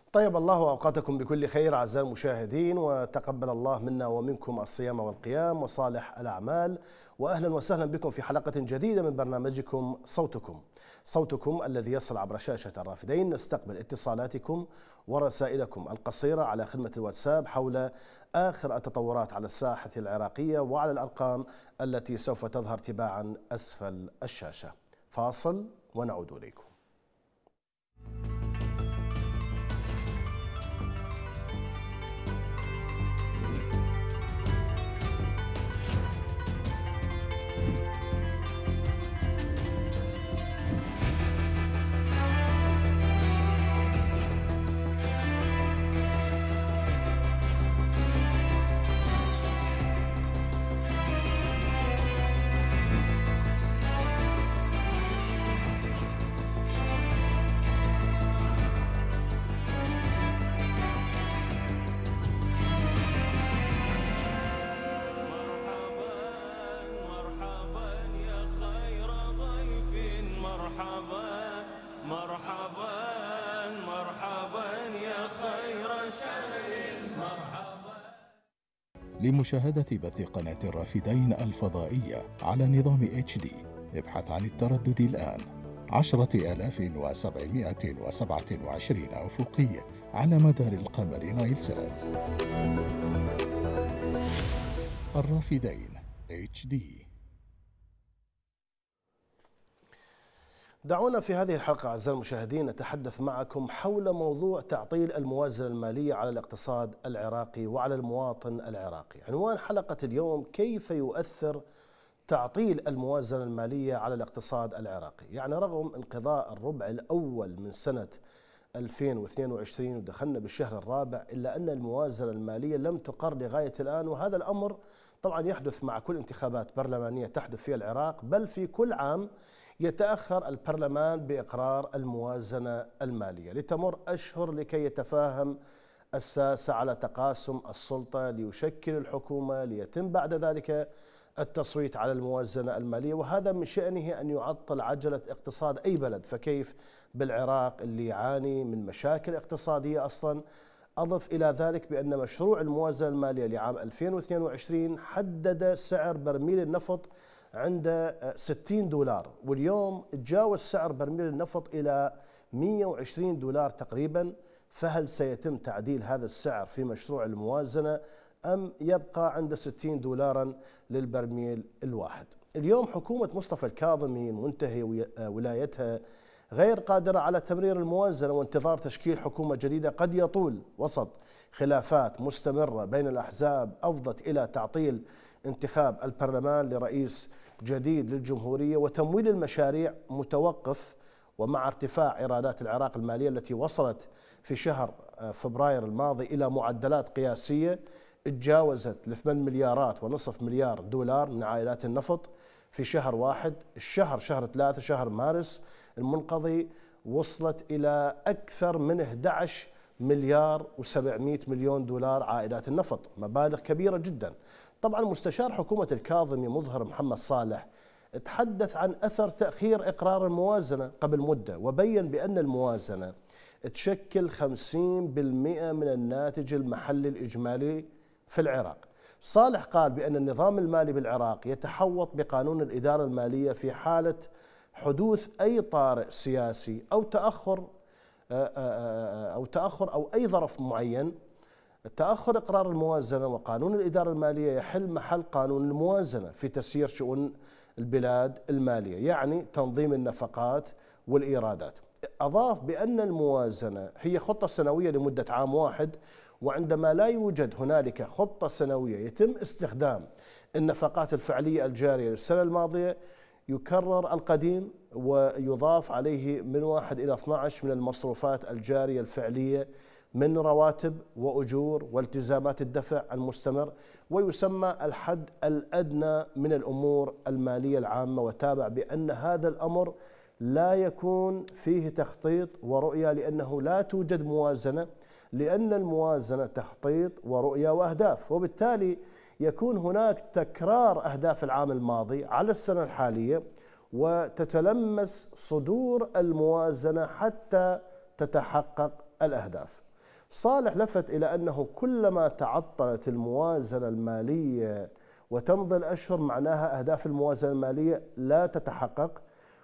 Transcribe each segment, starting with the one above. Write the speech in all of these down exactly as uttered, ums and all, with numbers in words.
طيب الله أوقاتكم بكل خير أعزائي المشاهدين، وتقبل الله منا ومنكم الصيام والقيام وصالح الأعمال، وأهلا وسهلا بكم في حلقة جديدة من برنامجكم صوتكم صوتكم الذي يصل عبر شاشة الرافدين. نستقبل اتصالاتكم ورسائلكم القصيرة على خدمة الواتساب حول آخر التطورات على الساحة العراقية وعلى الأرقام التي سوف تظهر تباعا أسفل الشاشة. فاصل ونعود إليكم. لمشاهدة بث قناة الرافدين الفضائية على نظام اتش دي ابحث عن التردد الآن عشرة آلاف وسبعمائة وسبعة وعشرين أفقي على مدار القمر نايلسات. الرافدين اتش دي. دعونا في هذه الحلقة أعزائي المشاهدين نتحدث معكم حول موضوع تعطيل الموازنة المالية على الاقتصاد العراقي وعلى المواطن العراقي. عنوان حلقة اليوم: كيف يؤثر تعطيل الموازنة المالية على الاقتصاد العراقي؟ يعني رغم انقضاء الربع الأول من سنة ألفين واثنين وعشرين ودخلنا بالشهر الرابع، إلا أن الموازنة المالية لم تقر لغاية الآن، وهذا الأمر طبعا يحدث مع كل انتخابات برلمانية تحدث في العراق، بل في كل عام يتأخر البرلمان بإقرار الموازنة المالية لتمر أشهر لكي يتفاهم الساسة على تقاسم السلطة ليشكل الحكومة، ليتم بعد ذلك التصويت على الموازنة المالية، وهذا من شأنه أن يعطل عجلة اقتصاد أي بلد، فكيف بالعراق اللي يعاني من مشاكل اقتصادية أصلا؟ أضف إلى ذلك بأن مشروع الموازنة المالية لعام ألفين واثنين وعشرين حدد سعر برميل النفط عند ستين دولار، واليوم تجاوز سعر برميل النفط إلى مئة وعشرين دولار تقريبا. فهل سيتم تعديل هذا السعر في مشروع الموازنة أم يبقى عند ستين دولارا للبرميل الواحد؟ اليوم حكومة مصطفى الكاظمي منتهي ولايتها غير قادرة على تمرير الموازنة، وانتظار تشكيل حكومة جديدة قد يطول وسط خلافات مستمرة بين الأحزاب أفضت إلى تعطيل انتخاب البرلمان لرئيس جديد للجمهورية، وتمويل المشاريع متوقف. ومع ارتفاع إيرادات العراق المالية التي وصلت في شهر فبراير الماضي إلى معدلات قياسية تجاوزت لثمان مليارات ونصف مليار دولار من عائلات النفط في شهر واحد، الشهر شهر ثلاثة شهر مارس المنقضي وصلت إلى أكثر من أحد عشر مليار وسبعمئة مليون دولار عائلات النفط، مبالغ كبيرة جدا. طبعا مستشار حكومة الكاظمي مظهر محمد صالح تحدث عن أثر تأخير إقرار الموازنة قبل مدة، وبين بأن الموازنة تشكل خمسين بالمئة من الناتج المحلي الإجمالي في العراق. صالح قال بأن النظام المالي بالعراق يتحوط بقانون الإدارة المالية في حالة حدوث أي طارئ سياسي أو تأخر أو تأخر أو أي ظرف معين. تأخر إقرار الموازنة وقانون الإدارة المالية يحل محل قانون الموازنة في تسيير شؤون البلاد المالية، يعني تنظيم النفقات والإيرادات. أضاف بأن الموازنة هي خطة سنوية لمدة عام واحد، وعندما لا يوجد هنالك خطة سنوية يتم استخدام النفقات الفعلية الجارية للسنة الماضية، يكرر القديم ويضاف عليه من واحد إلى اثني عشر من المصروفات الجارية الفعلية من رواتب وأجور والتزامات الدفع المستمر، ويسمى الحد الأدنى من الأمور المالية العامة. وتابع بأن هذا الأمر لا يكون فيه تخطيط ورؤية، لأنه لا توجد موازنة، لأن الموازنة تخطيط ورؤية وأهداف، وبالتالي يكون هناك تكرار أهداف العام الماضي على السنة الحالية، وتتلمس صدور الموازنة حتى تتحقق الأهداف. صالح لفت إلى أنه كلما تعطلت الموازنة المالية وتمضي الأشهر معناها أهداف الموازنة المالية لا تتحقق،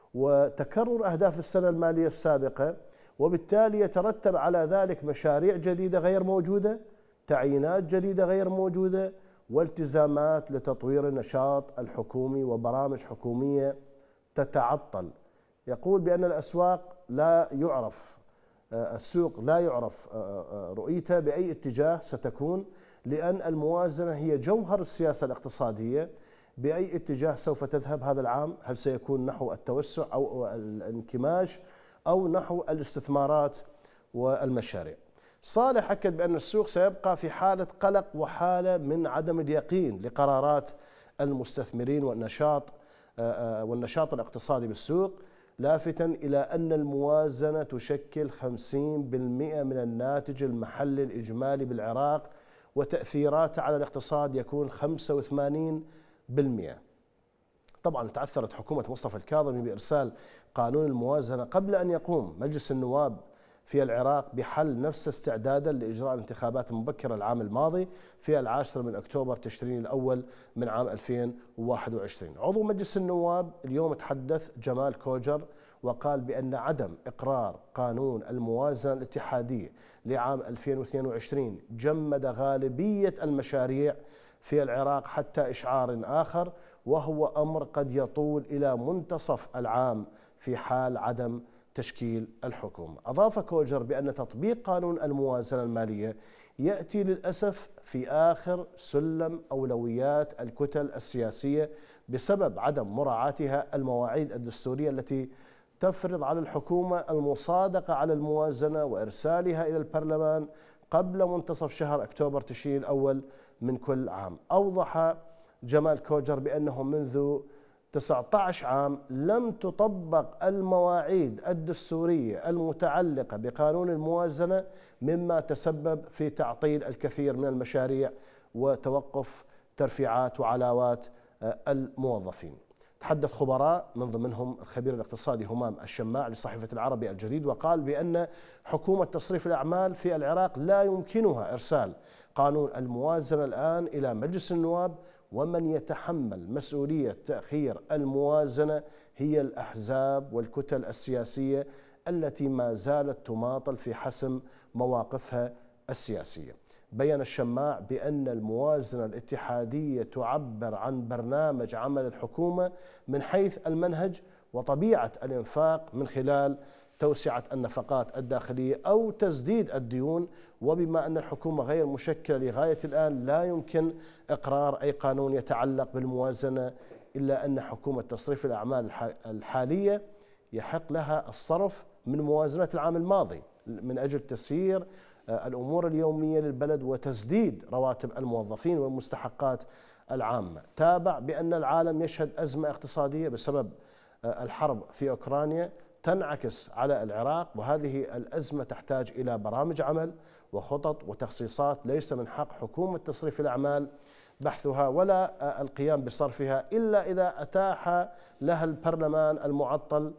وتكرر أهداف السنة المالية السابقة، وبالتالي يترتب على ذلك مشاريع جديدة غير موجودة، تعيينات جديدة غير موجودة، والتزامات لتطوير النشاط الحكومي وبرامج حكومية تتعطل. يقول بأن الأسواق لا يعرف السوق لا يعرف رؤيته بأي اتجاه ستكون، لأن الموازنة هي جوهر السياسة الاقتصادية. بأي اتجاه سوف تذهب هذا العام؟ هل سيكون نحو التوسع أو الانكماش أو نحو الاستثمارات والمشاريع؟ صالح أكد بأن السوق سيبقى في حالة قلق وحالة من عدم اليقين لقرارات المستثمرين والنشاط والنشاط الاقتصادي بالسوق، لافتا إلى أن الموازنة تشكل خمسين بالمئة من الناتج المحلي الإجمالي بالعراق، وتأثيراته على الاقتصاد يكون خمسة وثمانين بالمئة. طبعا تعثرت حكومة مصطفى الكاظمي بإرسال قانون الموازنة قبل أن يقوم مجلس النواب في العراق بحل نفسه استعدادا لإجراء الانتخابات المبكرة العام الماضي في العاشر من أكتوبر تشرين الأول من عام ألفين وواحد وعشرين. عضو مجلس النواب اليوم تحدث جمال كوجر وقال بأن عدم إقرار قانون الموازنة الاتحادية لعام ألفين واثنين وعشرين جمد غالبية المشاريع في العراق حتى إشعار آخر، وهو أمر قد يطول إلى منتصف العام في حال عدم تشكيل الحكومة. أضاف كوجر بأن تطبيق قانون الموازنة المالية يأتي للأسف في آخر سلم أولويات الكتل السياسية بسبب عدم مراعاتها المواعيد الدستورية التي تفرض على الحكومة المصادقة على الموازنة وإرسالها إلى البرلمان قبل منتصف شهر أكتوبر تشرين الأول من كل عام. أوضح جمال كوجر بأنه منذ تسعة عشر عام لم تطبق المواعيد الدستورية المتعلقة بقانون الموازنة، مما تسبب في تعطيل الكثير من المشاريع وتوقف ترفيعات وعلاوات الموظفين. تحدث خبراء من ضمنهم الخبير الاقتصادي همام الشماع لصحيفة العربي الجديد، وقال بأن حكومة تصريف الأعمال في العراق لا يمكنها إرسال قانون الموازنة الآن إلى مجلس النواب، ومن يتحمل مسؤولية تأخير الموازنة هي الأحزاب والكتل السياسية التي ما زالت تماطل في حسم مواقفها السياسية. بيّن الشماع بأن الموازنة الاتحادية تعبر عن برنامج عمل الحكومة من حيث المنهج وطبيعة الإنفاق من خلال توسعة النفقات الداخلية أو تسديد الديون، وبما أن الحكومة غير مشكلة لغاية الآن لا يمكن إقرار أي قانون يتعلق بالموازنة، إلا أن حكومة تصريف الأعمال الحالية يحق لها الصرف من موازنة العام الماضي من أجل تسيير الأمور اليومية للبلد وتسديد رواتب الموظفين والمستحقات العامة. تابع بأن العالم يشهد أزمة اقتصادية بسبب الحرب في أوكرانيا تنعكس على العراق، وهذه الأزمة تحتاج إلى برامج عمل وخطط وتخصيصات ليس من حق حكومة تصريف الأعمال بحثها ولا القيام بصرفها إلا إذا أتاح لها البرلمان المعطل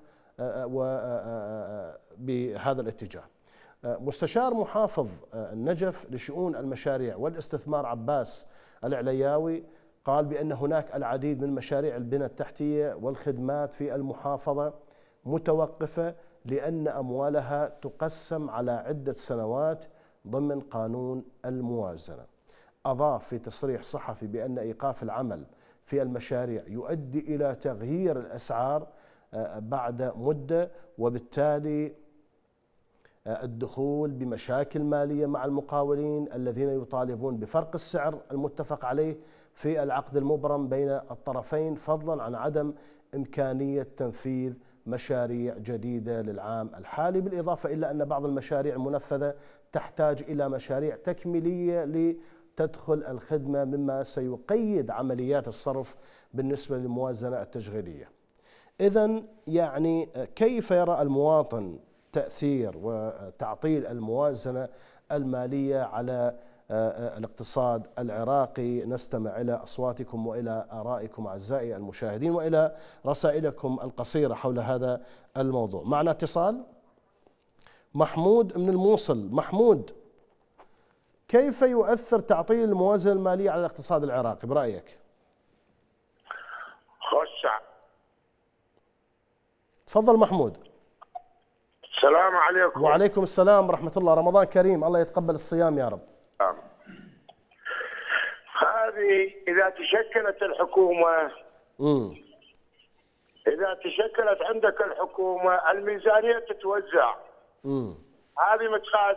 بهذا الاتجاه. مستشار محافظ النجف لشؤون المشاريع والاستثمار عباس العلياوي قال بأن هناك العديد من مشاريع البنى التحتية والخدمات في المحافظة متوقفة لأن أموالها تقسم على عدة سنوات ضمن قانون الموازنة. أضاف في تصريح صحفي بأن إيقاف العمل في المشاريع يؤدي إلى تغيير الأسعار بعد مدة، وبالتالي الدخول بمشاكل مالية مع المقاولين الذين يطالبون بفرق السعر المتفق عليه في العقد المبرم بين الطرفين، فضلا عن عدم إمكانية تنفيذ مشاريع جديدة للعام الحالي، بالإضافة إلى أن بعض المشاريع المنفذة تحتاج إلى مشاريع تكميلية لتدخل الخدمة، مما سيقيد عمليات الصرف بالنسبة للموازنة التشغيلية. إذن يعني كيف يرى المواطن تأثير وتعطيل الموازنة المالية على الاقتصاد العراقي؟ نستمع إلى أصواتكم وإلى آرائكم أعزائي المشاهدين وإلى رسائلكم القصيرة حول هذا الموضوع. معنا اتصال. محمود من الموصل. محمود كيف يؤثر تعطيل الموازنة المالية على الاقتصاد العراقي برأيك؟ خشع. تفضل محمود. السلام عليكم. وعليكم السلام ورحمة الله، رمضان كريم، الله يتقبل الصيام يا رب. هذه إذا تشكلت الحكومة امم إذا تشكلت عندك الحكومة الميزانية تتوزع. امم هذه متقاد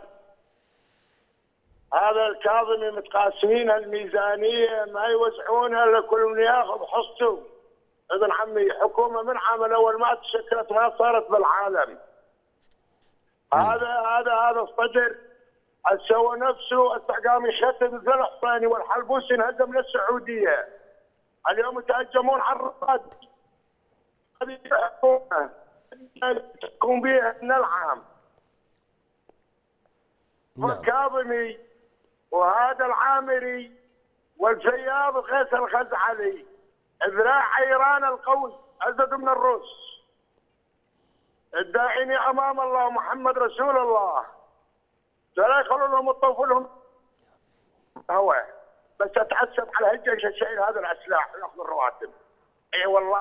هذا الكاظمي متقاسمين الميزانية، ما يوزعونها لكل من ياخذ حصته. ابن عمي حكومة من عام الأول ما تشكلت ما صارت بالعالم. هذا هذا هذا الصدر سوى نفسه استحقام يشتت ذا الحصيني والحلبوسي انهزم للسعوديه. اليوم يتهجمون على الرقاد. هذه الحكومه تقوم بها من العام. والكاظمي وهذا العامري والفياض غيث الغزعلي ذراع ايران القوي ازد من الروس. الداعيني امام الله محمد رسول الله لا يخلون لهم يطوفوا لهم هو بس اتعسف على هالجيش الشهيد هذا الاسلاح وياخذ الرواتب. اي أيوة والله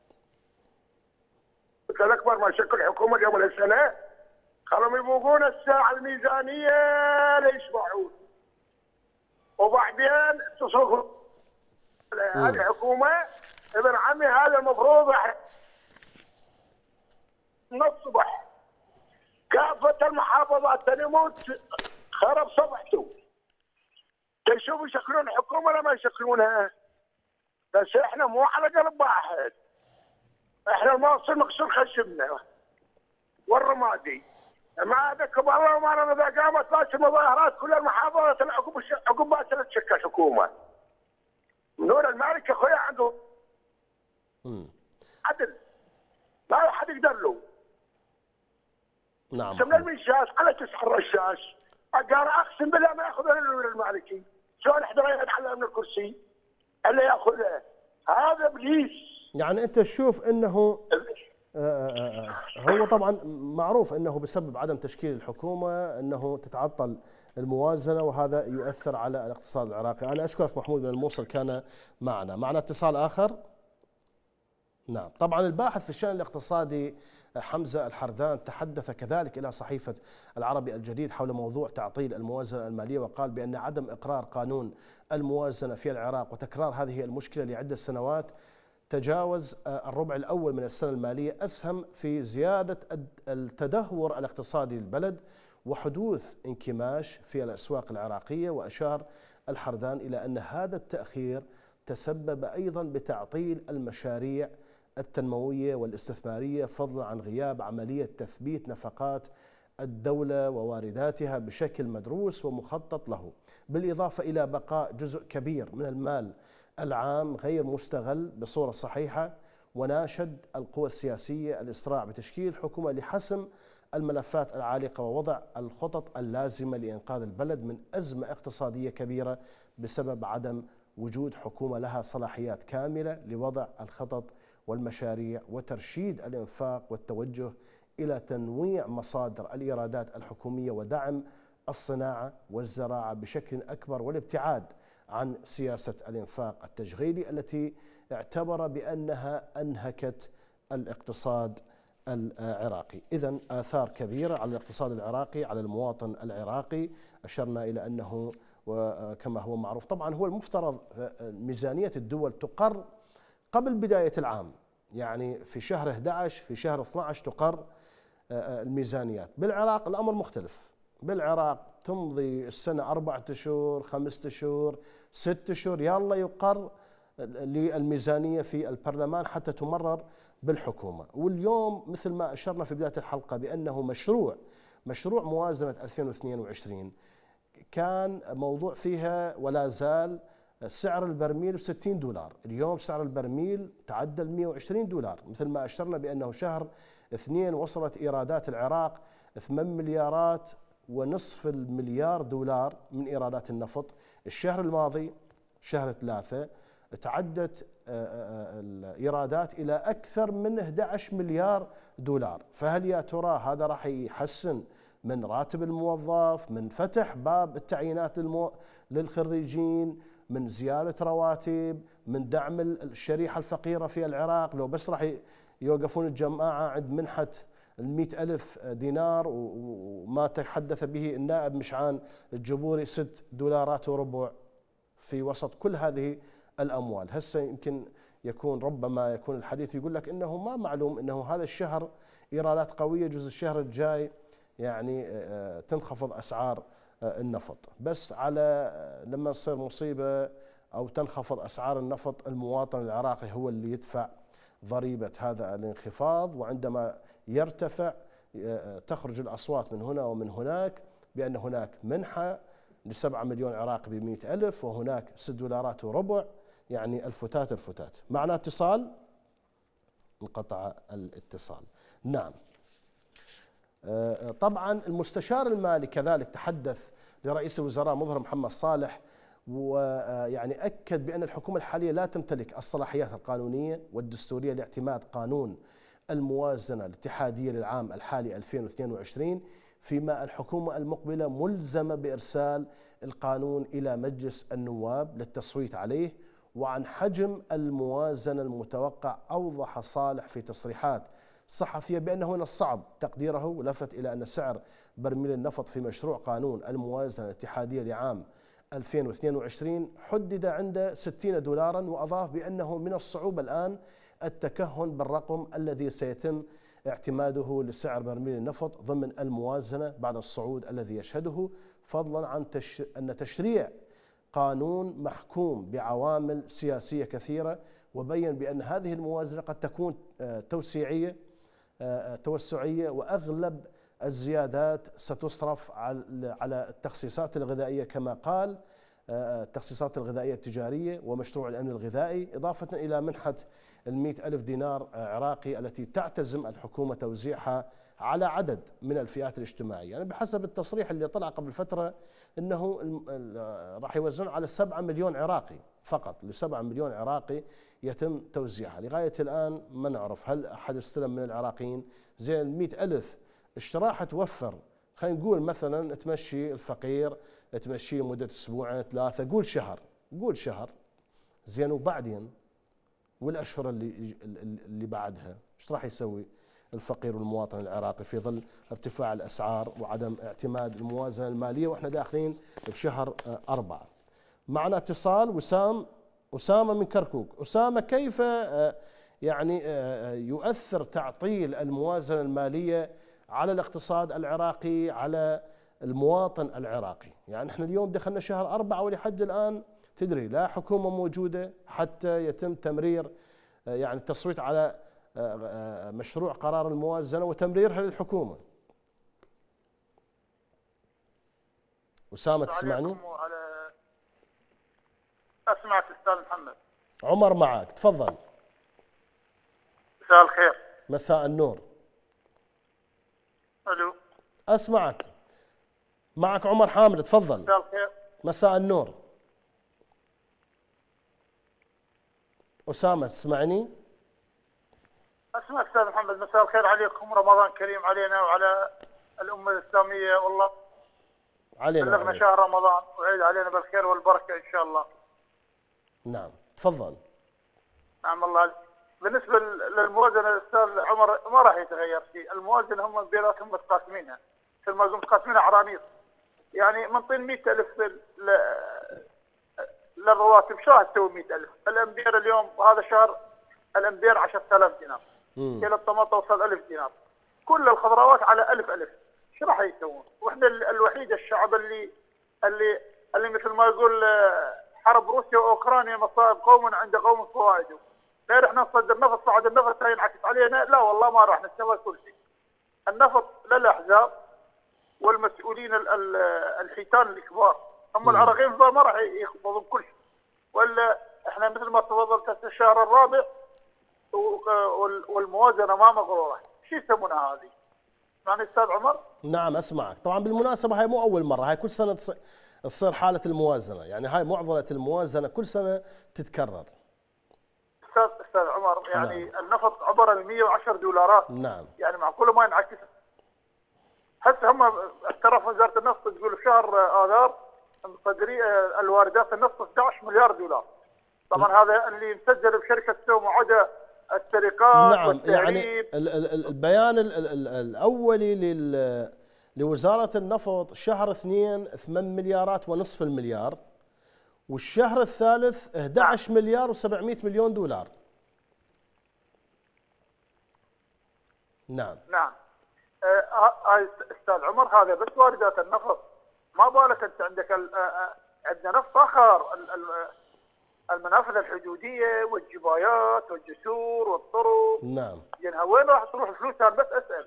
الاكبر ما شكل حكومه اليوم السنه خلهم يبوقون الساعه الميزانيه ليشبعون وبعدين تصرفوا. هذه الحكومه ابن عمي هذا المفروض من الصبح كافة المحافظات تنموت خرب صبحته. تشوفوا يشكلون الحكومة ولا ما يشكلونها؟ بس احنا مو على قلب واحد. احنا المواصل مكسور خشمنا والرمادي. ما ذكر الله ما انا اذا قامت باش المظاهرات كل المحافظات العقوبة عقوبات تشكل حكومة. نور المالك يا اخويا عنده عدل ما حد يقدر له. نعم. سمنا المنشاش على تسع الرشاش. قال اقسم بالله ما ياخذ الا المالكي. شلون احنا يتعلم من الكرسي؟ الا ياخذه. هذا ابليس. يعني انت تشوف انه هو طبعا معروف انه بسبب عدم تشكيل الحكومه انه تتعطل الموازنه وهذا يؤثر على الاقتصاد العراقي. انا اشكرك محمود من الموصل كان معنا. معنا اتصال اخر. نعم. طبعا الباحث في الشأن الاقتصادي حمزة الحردان تحدث كذلك إلى صحيفة العربي الجديد حول موضوع تعطيل الموازنة المالية، وقال بأن عدم إقرار قانون الموازنة في العراق وتكرار هذه المشكلة لعدة سنوات تجاوز الربع الأول من السنة المالية أسهم في زيادة التدهور الاقتصادي للبلد وحدوث انكماش في الأسواق العراقية. وأشار الحردان إلى أن هذا التأخير تسبب أيضا بتعطيل المشاريع التنموية والاستثمارية فضلا عن غياب عملية تثبيت نفقات الدولة ووارداتها بشكل مدروس ومخطط له، بالإضافة إلى بقاء جزء كبير من المال العام غير مستغل بصورة صحيحة. وناشد القوى السياسية الإسراع بتشكيل حكومة لحسم الملفات العالقة ووضع الخطط اللازمة لإنقاذ البلد من أزمة اقتصادية كبيرة بسبب عدم وجود حكومة لها صلاحيات كاملة لوضع الخطط والمشاريع وترشيد الإنفاق والتوجه إلى تنويع مصادر الإيرادات الحكومية ودعم الصناعة والزراعة بشكل أكبر والابتعاد عن سياسة الإنفاق التشغيلي التي اعتبر بأنها أنهكت الاقتصاد العراقي. إذن آثار كبيرة على الاقتصاد العراقي على المواطن العراقي. أشرنا إلى أنه وكما هو معروف طبعا هو المفترض ميزانية الدول تقر قبل بداية العام، يعني في شهر أحد عشر في شهر اثني عشر تقر الميزانيات. بالعراق الأمر مختلف. بالعراق تمضي السنة أربعة أشهر خمسة أشهر ست أشهر يلا يقر للميزانية في البرلمان حتى تمرر بالحكومة. واليوم مثل ما أشرنا في بداية الحلقة بأنه مشروع مشروع موازنة ألفين واثنين وعشرين كان موضوع فيها ولا زال سعر البرميل ب ستين دولار. اليوم سعر البرميل تعدى ال مئة وعشرين دولار. مثل ما أشرنا بأنه شهر اثنين وصلت إيرادات العراق ثمانية مليارات ونصف المليار دولار من إيرادات النفط. الشهر الماضي شهر ثلاثة تعدت الإيرادات إلى أكثر من أحد عشر مليار دولار. فهل يا ترى هذا راح يحسن من راتب الموظف، من فتح باب التعيينات للمو... للخريجين، من زيادة رواتب، من دعم الشريحة الفقيرة في العراق. لو بس راح يوقفون الجماعة عند منحة المئة ألف دينار وما تحدث به النائب مشعان الجبوري ست دولارات وربع في وسط كل هذه الأموال. هسه يمكن يكون ربما يكون الحديث يقول لك إنه ما معلوم إنه هذا الشهر إيرادات قوية، جزء الشهر الجاي يعني تنخفض أسعار النفط. بس على لما تصير مصيبة أو تنخفض أسعار النفط المواطن العراقي هو اللي يدفع ضريبة هذا الانخفاض، وعندما يرتفع تخرج الأصوات من هنا ومن هناك بأن هناك منحة لسبعة مليون عراقي بمئة ألف وهناك ست دولارات وربع، يعني الفتات الفتات. معنا اتصال، انقطع الاتصال. نعم، طبعا المستشار المالي كذلك تحدث لرئيس الوزراء مظهر محمد صالح، ويعني أكد بأن الحكومة الحالية لا تمتلك الصلاحيات القانونية والدستورية لاعتماد قانون الموازنة الاتحادية للعام الحالي ألفين واثنين وعشرين، فيما الحكومة المقبلة ملزمة بإرسال القانون إلى مجلس النواب للتصويت عليه. وعن حجم الموازنة المتوقع أوضح صالح في تصريحات صحفية بأنه من الصعب تقديره، ولفت إلى أن سعر برميل النفط في مشروع قانون الموازنة الاتحادية لعام ألفين واثنين وعشرين حدد عند ستين دولارا، وأضاف بأنه من الصعوبة الآن التكهن بالرقم الذي سيتم اعتماده لسعر برميل النفط ضمن الموازنة بعد الصعود الذي يشهده، فضلا عن تش... أن تشريع قانون محكوم بعوامل سياسية كثيرة. وبين بأن هذه الموازنة قد تكون توسيعية توسعية، وأغلب الزيادات ستصرف على التخصيصات الغذائية كما قال، التخصيصات الغذائية التجارية ومشروع الأمن الغذائي، إضافة إلى منحة المئة ألف دينار عراقي التي تعتزم الحكومة توزيعها على عدد من الفئات الاجتماعية. يعني بحسب التصريح اللي طلع قبل فترة أنه راح يوزعون على سبعة مليون عراقي فقط، لسبعة مليون عراقي يتم توزيعها. لغاية الآن ما نعرف هل أحد استلم من العراقيين. زين المئة ألف ايش راح توفر؟ خلينا نقول مثلا تمشي الفقير تمشيه مدة أسبوعين ثلاثة، قول شهر، قول شهر. زين وبعدين والأشهر اللي اللي بعدها ايش راح يسوي الفقير والمواطن العراقي في ظل ارتفاع الأسعار وعدم اعتماد الموازنة المالية وإحنا داخلين بشهر أربعة؟ معنا اتصال. وسام، أسامة من كركوك. أسامة، كيف يعني يؤثر تعطيل الموازنة المالية على الاقتصاد العراقي، على المواطن العراقي؟ يعني احنا اليوم دخلنا شهر أربعة ولحد الآن تدري لا حكومة موجودة حتى يتم تمرير يعني التصويت على مشروع قرار الموازنة وتمريرها للحكومة. أسامة تسمعني؟ أسمعك أستاذ محمد. عمر معك، تفضل. مساء الخير. مساء النور. ألو. أسمعك، معك عمر حامد، تفضل. مساء الخير. مساء النور. أسامة تسمعني؟ أسمع أستاذ محمد. مساء الخير عليكم، رمضان كريم علينا وعلى الأمة الإسلامية، والله علينا بلغنا شهر رمضان وعيد علينا بالخير والبركة إن شاء الله. نعم تفضل. نعم الله عليك. بالنسبة للموازنة أستاذ عمر ما راح يتغير شيء، الموازنة هم بيناتهم متقاسمينها، مثل ما قلت متقاسمينها عرانيط، يعني منطين مئة ألف للرواتب، شو تسوي مئة ألف؟ الأمبير اليوم هذا الشهر الأمبير عشرة آلاف دينار، كيلو الطماطم وصل ألف دينار، كل الخضروات على ألف ألف، شو راح يسوون؟ واحنا الوحيد الشعب اللي اللي اللي مثل ما يقول حرب روسيا واوكرانيا مصائب قوم عند قوم فوائده. غير احنا نصدر نفط، صعد النفط ينعكس علينا؟ لا والله ما راح نستوى كل شيء. النفط للاحزاب والمسؤولين الحيتان الكبار، هم العراقيين ما راح يخفضون كل شيء. ولا احنا مثل ما تفضلت الشهر الرابع والموازنه ما مغروره، شو يسمونها هذه؟ يعني استاذ عمر؟ نعم اسمعك. طبعا بالمناسبه هاي مو اول مره، هاي كل سنه تصير حاله الموازنه، يعني هاي معضله الموازنه كل سنه تتكرر. استاذ استاذ عمر، يعني نعم. النفط عبر ال مئة وعشرة دولارات. نعم. يعني معقوله ما ينعكس؟ هسه هم اعترف وزاره النفط تقول في شهر اذار مصدري الواردات النفط احد عشر مليار دولار. طبعا هذا اللي مسجل بشركه سوم عدا السرقات نعم، والتهريب. يعني البيان الاولي لل لوزاره النفط شهر اثنين ثمانية مليارات ونصف المليار، والشهر الثالث احد عشر مليار وسبعمئة مليون دولار. نعم نعم. هاي آه استاذ عمر هذا بس واردات النفط، ما بالك انت عندك آه عندنا نفط اخر، المنافذ الحدوديه والجبايات والجسور والطرق. نعم. يعني وين راح تروح الفلوس؟ انا بس اسال.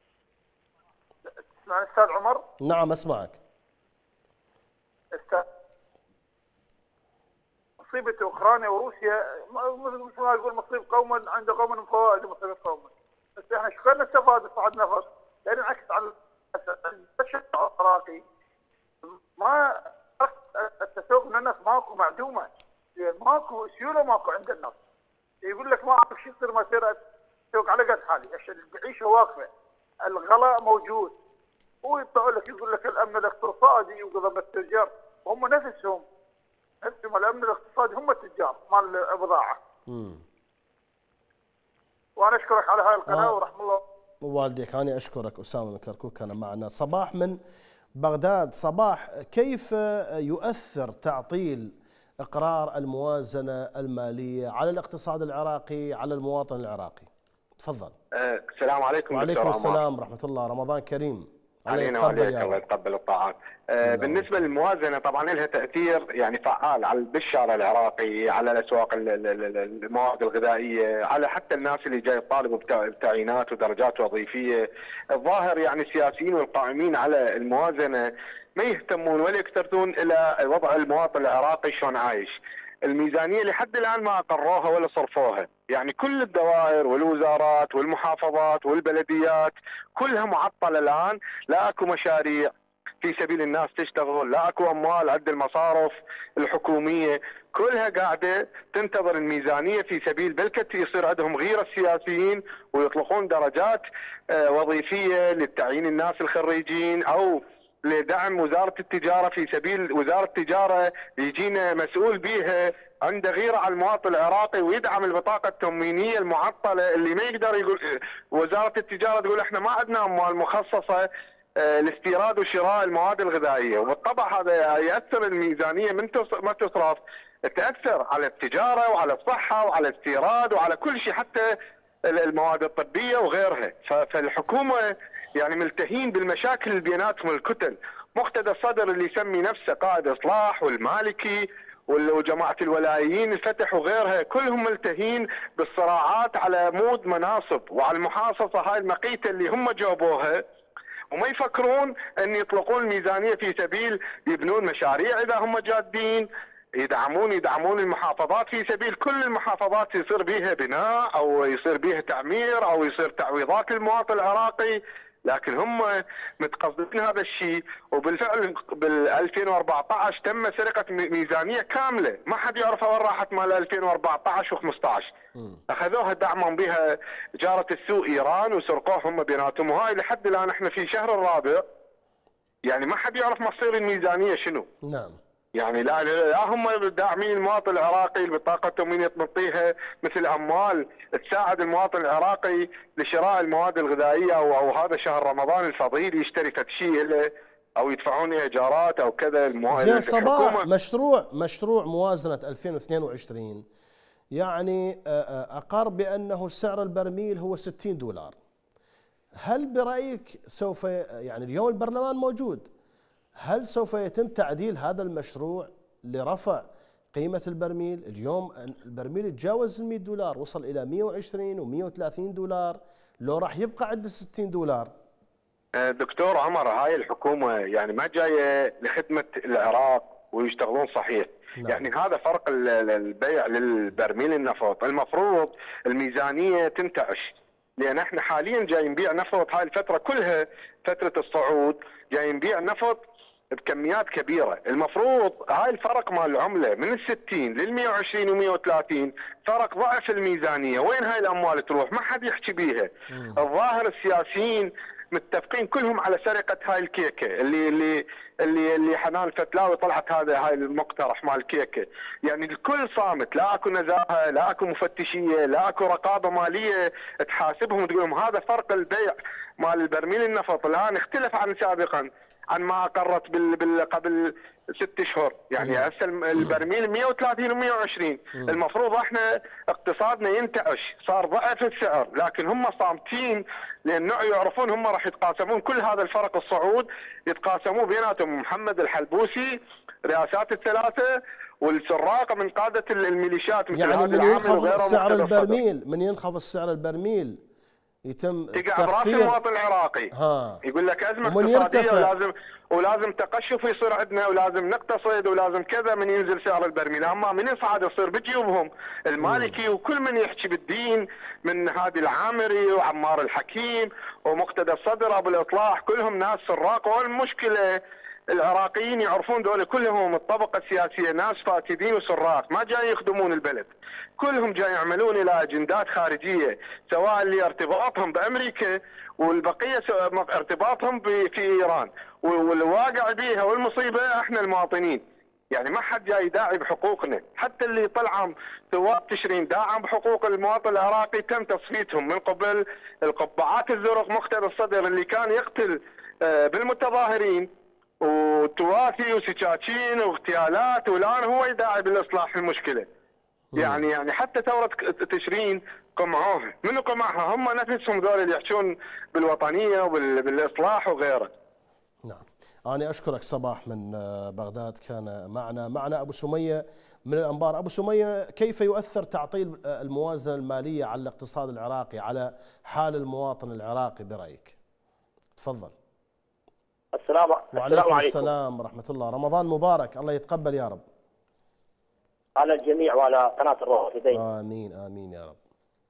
تسمعني استاذ عمر؟ نعم اسمعك. استاذ مصيبه اوكرانيا وروسيا مثل ما يقول مصيب قوم عند قوم من فوائد مصيبه قوم. بس احنا شو كنا نستفاد صعد نفط؟ لان انعكس على الشارع العراقي. ما التسوق من الناس ماكو معدومه، ماكو سيوله ماكو عند الناس. يقول لك ما اعرف شو يصير ما يصير التسوق على قد حالي، العيشه واقفه، الغلاء موجود. ويطلعوا لك يقول لك الامن الاقتصادي وقضم التجار، وهم نفسهم نفسهم الامن الاقتصادي هم التجار مال البضاعه. امم وانا اشكرك على هاي القناه آه. ورحم الله والديك. انا اشكرك اسامه من كركوك كان معنا. صباح من بغداد. صباح، كيف يؤثر تعطيل اقرار الموازنه الماليه على الاقتصاد العراقي على المواطن العراقي؟ تفضل. أه السلام عليكم. وعليكم السلام ورحمه الله. رمضان كريم. علينا وعليك، الله يتقبل الطاعات. آه بالنسبه للموازنه طبعا لها تاثير يعني فعال على بالشارع العراقي، على الاسواق المواد الغذائيه، على حتى الناس اللي جاي يطالبوا بتعيينات ودرجات وظيفيه. الظاهر يعني السياسيين والقائمين على الموازنه ما يهتمون ولا يكترثون الى وضع المواطن العراقي شلون عايش. الميزانيه لحد الان ما اقروها ولا صرفوها، يعني كل الدوائر والوزارات والمحافظات والبلديات كلها معطله الان، لا اكو مشاريع في سبيل الناس تشتغل، لا اكو اموال عند المصارف الحكوميه، كلها قاعده تنتظر الميزانيه في سبيل بلكت يصير عندهم غيره السياسيين ويطلقون درجات وظيفيه للتعيين الناس الخريجين او لدعم وزارة التجارة في سبيل وزارة التجارة يجينا مسؤول بيها عنده غيرة على المواطن العراقي ويدعم البطاقة التموينية المعطلة اللي ما يقدر يقول. وزارة التجارة تقول احنا ما عندنا اموال مخصصة لاستيراد وشراء المواد الغذائية، وبالطبع هذا يأثر الميزانية من ما تصرف تأثر على التجارة وعلى الصحة وعلى الاستيراد وعلى كل شيء حتى المواد الطبية وغيرها. فالحكومة يعني ملتهين بالمشاكل اللي بيناتهم الكتل. مقتدى الصدر اللي يسمي نفسه قائد اصلاح والمالكي وجماعه الولايين الفتح وغيرها كلهم ملتهين بالصراعات على مود مناصب وعلى المحاصصه هاي المقيته اللي هم جابوها، وما يفكرون ان يطلقون الميزانيه في سبيل يبنون مشاريع اذا هم جادين، يدعمون يدعمون المحافظات في سبيل كل المحافظات يصير بيها بناء او يصير بيها تعمير او يصير تعويضات للمواطن العراقي. لكن هم متقصدين هذا الشيء، وبالفعل بال ألفين وأربعة عشر تم سرقه ميزانيه كامله، ما حد يعرف وين راحت مال ألفين وأربعة عشر وخمسة عشر. اخذوها دعما بها جاره السوء ايران وسرقوها هم بيناتهم، وهاي لحد الان احنا في شهر الرابع يعني ما حد يعرف مصير الميزانيه شنو. نعم. يعني لا, لا هم داعمين المواطن العراقي البطاقه التموينيه تنطيها مثل اموال تساعد المواطن العراقي لشراء المواد الغذائيه او, أو هذا شهر رمضان الفضيل يشتري فد شيء له او يدفعون ايجارات او كذا. زين صباح، مشروع مشروع موازنه ألفين واثنين وعشرين يعني اقر بانه سعر البرميل هو ستين دولار. هل برايك سوف يعني اليوم البرلمان موجود، هل سوف يتم تعديل هذا المشروع لرفع قيمة البرميل؟ اليوم البرميل تجاوز ال مئة دولار، وصل إلى مئة وعشرين و مئة وثلاثين دولار، لو راح يبقى عند ستين دولار. دكتور عمر، هاي الحكومة يعني ما جاية لخدمة العراق ويشتغلون صحيح. نعم. يعني هذا فرق البيع للبرميل النفط. المفروض الميزانية تنتعش، لأن احنا حاليا جاي نبيع نفط هاي الفترة كلها فترة الصعود جاي نبيع نفط بكميات كبيره. المفروض هاي الفرق مال العمله من الستين لل مئة وعشرين و مئة وثلاثين فرق ضعف الميزانيه، وين هاي الاموال تروح؟ ما حد يحكي بيها. الظاهر السياسيين متفقين كلهم على سرقه هاي الكيكه اللي اللي اللي اللي حنان فتلاوي طلعت هذا هاي المقترح مال الكيكه. يعني الكل صامت، لا اكو نزاهه، لا اكو مفتشيه، لا اكو رقابه ماليه تحاسبهم وتقول لهم. هذا فرق البيع مال البرميل النفط الان اختلف عن سابقا، عن ما اقرت بال, بال قبل ست اشهر. يعني هسه البرميل مئة وثلاثين و مئة وعشرين، المفروض احنا اقتصادنا ينتعش، صار ضعف السعر، لكن هم صامتين لانه يعرفون هم راح يتقاسمون كل هذا الفرق الصعود، يتقاسموه بيناتهم محمد الحلبوسي، رئاسات الثلاثه والسراق من قاده الميليشيات مثل يعني هذا من العامل ينخفض وغيره. سعر البرميل، من ينخفض سعر البرميل يتم تقع براس المواطن العراقي. ها. يقول لك ازمه ومن اقتصاديه يرتفع. ولازم ولازم تقشف يصير عندنا ولازم نقتصد ولازم كذا من ينزل سعر البرميل. اما من يصعد يصير بجيوبهم المالكي وكل من يحكي بالدين، من هادي العامري وعمار الحكيم ومقتدى الصدر ابو الاطلاح، كلهم ناس سراق. والمشكله العراقيين يعرفون دول كلهم الطبقه السياسيه ناس فاسدين وسراق، ما جاي يخدمون البلد، كلهم جاي يعملون الى اجندات خارجيه، سواء اللي ارتباطهم بامريكا والبقيه ارتباطهم في ايران، والواقع بيها والمصيبه احنا المواطنين. يعني ما حد جاي يداعي بحقوقنا، حتى اللي طلعوا ثواب تشرين داعم بحقوق المواطن العراقي تم تصفيتهم من قبل القبعات الزرق مقتدى الصدر اللي كان يقتل بالمتظاهرين وتواثي وسكاكين واغتيالات، والان هو يداعي بالاصلاح المشكله. يعني يعني حتى ثوره تشرين قمعوها، منو قمعها؟ هم نفسهم ذول اللي يحشون بالوطنيه وبالاصلاح وغيره. نعم. انا اشكرك صباح من بغداد كان معنا. معنا ابو سميه من الانبار. ابو سميه، كيف يؤثر تعطيل الموازنه الماليه على الاقتصاد العراقي، على حال المواطن العراقي برايك؟ تفضل. السلام وعليكم عليكم. السلام ورحمه الله. رمضان مبارك، الله يتقبل يا رب. على الجميع وعلى قناه الرافدين. امين امين يا رب.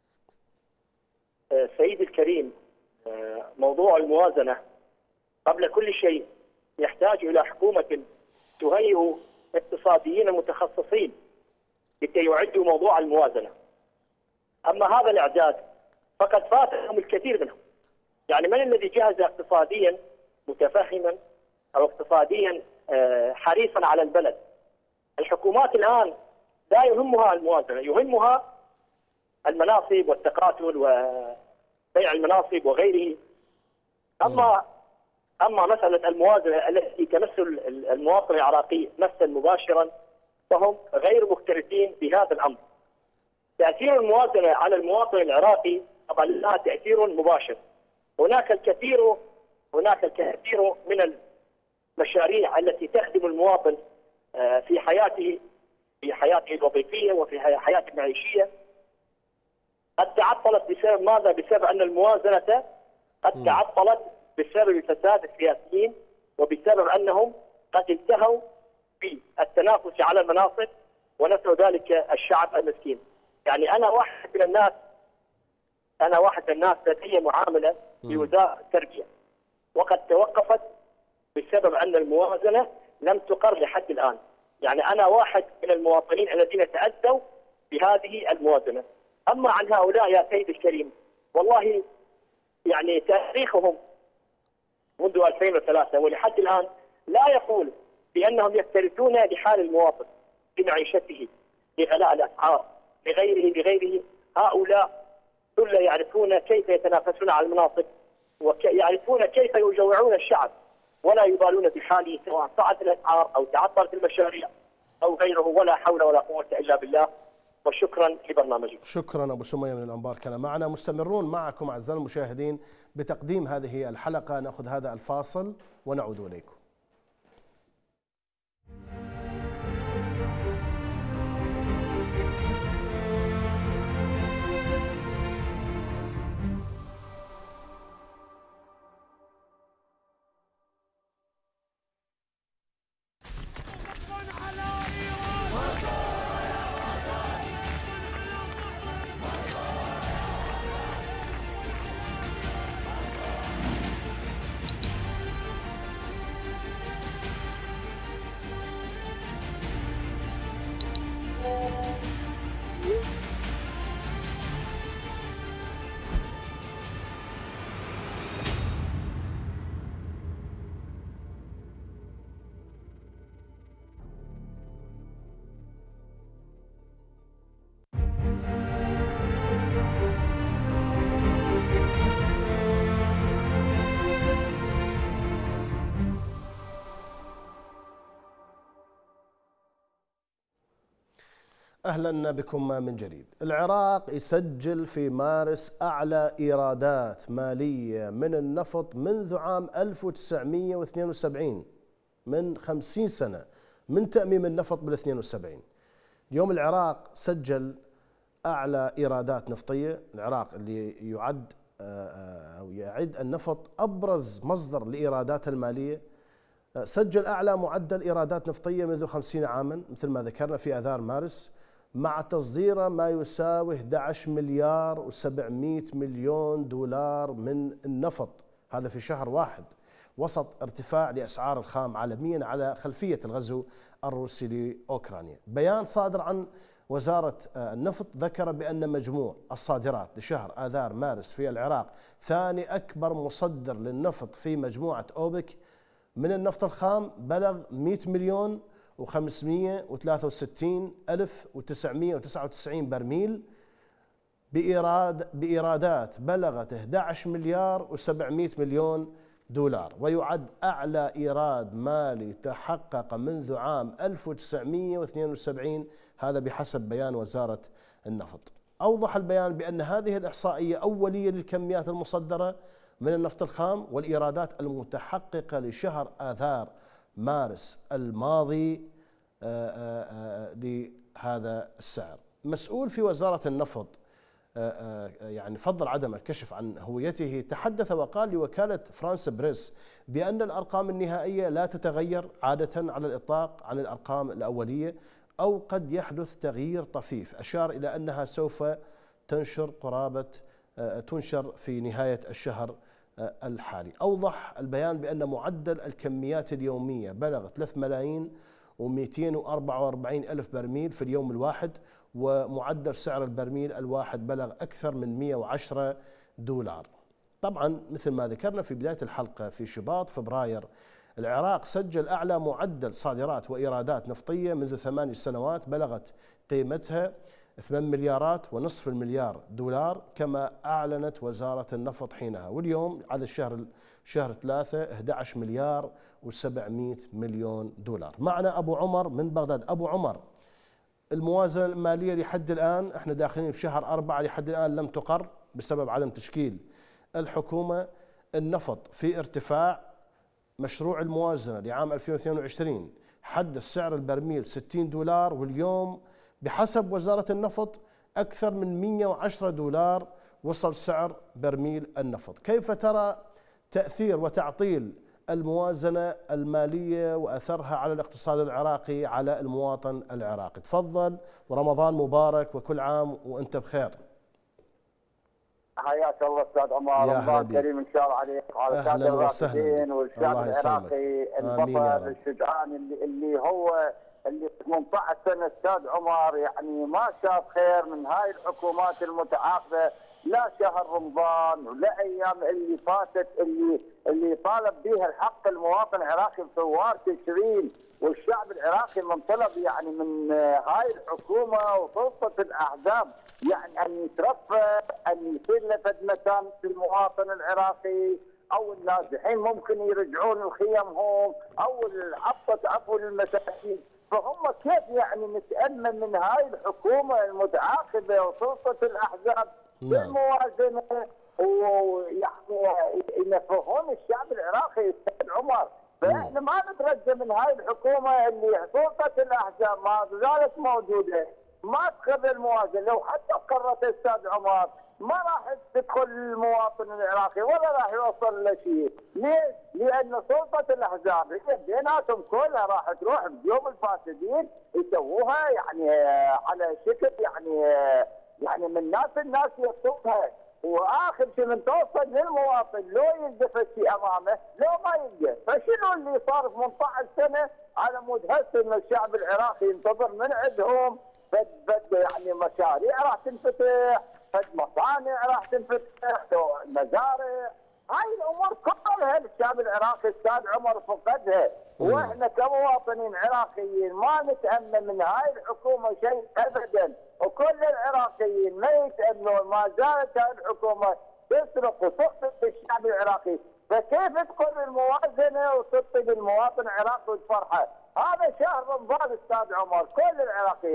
سيدي الكريم، موضوع الموازنه قبل كل شيء يحتاج الى حكومه تهيئ اقتصاديين متخصصين لكي يعدوا موضوع الموازنه. اما هذا الاعداد فقد فاتهم الكثير منهم. يعني من الذي جهز اقتصاديا متفهما او اقتصاديا حريصا على البلد؟ الحكومات الان لا يهمها الموازنه، يهمها المناصب والتقاتل وبيع المناصب وغيره. اما اما مساله الموازنه التي تمس المواطن العراقي مسا مباشرا فهم غير مكترثين بهذا الامر. تاثير الموازنه على المواطن العراقي طبعا لها تاثير مباشر. هناك الكثير هناك الكثير من المشاريع التي تخدم المواطن في حياته في حياته الوظيفيه وفي حياته المعيشيه قد تعطلت بسبب ماذا؟ بسبب ان الموازنه قد تعطلت بسبب فساد السياسيين وبسبب انهم قد انتهوا بالتنافس على المناصب ونسوا ذلك الشعب المسكين. يعني انا واحد من الناس انا واحد من الناس لدي معامله في وزاره التربيه وقد توقفت بسبب ان الموازنه لم تقر لحد الان. يعني انا واحد من المواطنين الذين تاذوا بهذه الموازنه. اما عن هؤلاء يا سيدي الكريم، والله يعني تاريخهم منذ ألفين وثلاثة ولحد الان لا يقول بانهم يكترثون لحال المواطن بمعيشته، لغلاء الاسعار، لغيره لغيره. هؤلاء كل يعرفون كيف يتنافسون على المناصب ويعرفون كيف يجوعون الشعب ولا يبالون بحاله سواء صعدت الاسعار او تعطلت المشاريع او غيره. ولا حول ولا قوه الا بالله. وشكرا لبرنامجكم. شكرا ابو سميه من الانبار كان معنا. مستمرون معكم اعزائي المشاهدين بتقديم هذه الحلقه. ناخذ هذا الفاصل ونعود اليكم. أهلا بكم من جديد. العراق يسجل في مارس أعلى إيرادات مالية من النفط منذ عام ألف وتسعمئة واثنين وسبعين، من خمسين سنة من تأميم النفط بال اثنين وسبعين. اليوم العراق سجل أعلى إيرادات نفطية. العراق اللي يعد أو يعد النفط أبرز مصدر لإيرادات المالية، سجل أعلى معدل إيرادات نفطية منذ خمسين عاما مثل ما ذكرنا في آذار مارس، مع تصديره ما يساوي أحد عشر مليار وسبعمئة مليون دولار من النفط، هذا في شهر واحد، وسط ارتفاع لأسعار الخام عالميا على خلفية الغزو الروسي لأوكرانيا. بيان صادر عن وزارة النفط ذكر بأن مجموع الصادرات لشهر آذار مارس في العراق ثاني أكبر مصدر للنفط في مجموعة أوبك من النفط الخام، بلغ مئة مليون وخمسمئة وثلاثة وستين ألف وتسعمئة وتسعة وتسعين برميل بإيراد بإيرادات بلغت أحد عشر مليار وسبعمئة مليون دولار، ويعد أعلى إيراد مالي تحقق منذ عام ألف وتسعمئة واثنين وسبعين، هذا بحسب بيان وزارة النفط. أوضح البيان بأن هذه الإحصائية أولية للكميات المصدرة من النفط الخام والإيرادات المتحققة لشهر آذار مارس الماضي لهذا السعر. مسؤول في وزارة النفط يعني فضل عدم الكشف عن هويته تحدث وقال لوكالة فرانس بريس بأن الأرقام النهائية لا تتغير عادة على الإطلاق عن الأرقام الأولية، أو قد يحدث تغيير طفيف. أشار إلى أنها سوف تنشر قرابة تنشر في نهاية الشهر الحالي. أوضح البيان بأن معدل الكميات اليومية بلغ ثلاثة ملايين ومئتين وأربعة وأربعين ألف برميل في اليوم الواحد، ومعدل سعر البرميل الواحد بلغ أكثر من مئة وعشرة دولار. طبعا مثل ما ذكرنا في بداية الحلقة، في شباط فبراير العراق سجل أعلى معدل صادرات وإيرادات نفطية منذ ثماني سنوات، بلغت قيمتها ثمانية مليارات ونصف المليار دولار كما أعلنت وزارة النفط حينها. واليوم على الشهر شهر ثلاثة أحد عشر مليار وسبعمئة مليون دولار. معنا أبو عمر من بغداد. أبو عمر، الموازنة المالية لحد الآن، احنا داخلين في شهر أربعة، لحد الآن لم تقر بسبب عدم تشكيل الحكومة. النفط في ارتفاع، مشروع الموازنة لعام ألفين واثنين وعشرين حدث سعر البرميل ستين دولار، واليوم بحسب وزارة النفط أكثر من مئة وعشرة دولار وصل سعر برميل النفط. كيف ترى تأثير وتعطيل الموازنة المالية وأثرها على الاقتصاد العراقي، على المواطن العراقي؟ تفضل، ورمضان مبارك وكل عام وأنت بخير. حياك الله استاذ عمر، رمضان كريم ان شاء الله عليك وعلى الساده الرافدين والشعب العراقي البطل الشجعان اللي اللي هو اللي ثمانية عشر سنه استاذ عمر، يعني ما شاف خير من هاي الحكومات المتعاقبه، لا شهر رمضان ولا ايام اللي فاتت اللي اللي طالب بها الحق المواطن العراقي بثوار تشرين، والشعب العراقي منطلب يعني من هاي الحكومه وسلطه الاحزاب يعني ان يترفع، ان يصير له فد مكان في المواطن العراقي، او النازحين ممكن يرجعون لخيمهم، او العطة عفوا للمساكين. فهم كيف يعني نتامل من هاي الحكومه المتعاقبه وسلطه الاحزاب بالموازنه ويعني ينفذون الشعب العراقي استاذ عمر. فاحنا ما نترجى من هاي الحكومه اللي سلطه الاحزاب ما زالت موجوده، ما تخذ الموازنه، لو حتى قررت استاذ عمر ما راح تدخل المواطن العراقي ولا راح يوصل له شيء. ليش؟ لان سلطه الاحزاب هي بيناتهم كلها راح تروح بيوم الفاسدين يسووها يعني على شكل يعني يعني من ناس الناس يصوبها، واخر شيء من توصل للمواطن لو يلقى شيء امامه لو ما يلقى، فشنو اللي صار ثمانية عشر سنه على مود هسه ان الشعب العراقي ينتظر من عندهم فد فد يعني مشاريع راح تنفتح، فد مصانع راح تنفتح، مزارع، هاي الامور كلها الشعب العراقي استاذ عمر فقدها، واحنا كمواطنين عراقيين ما نتامل من هاي الحكومه شيء ابدا، وكل العراقيين ما يتاملون، ما زالت هاي الحكومه تسرق وتقتل الشعب العراقي، فكيف تقول الموازنه وتطلب المواطن العراقي وتفرحه؟ هذا شهر رمضان استاذ عمر، كل العراقيين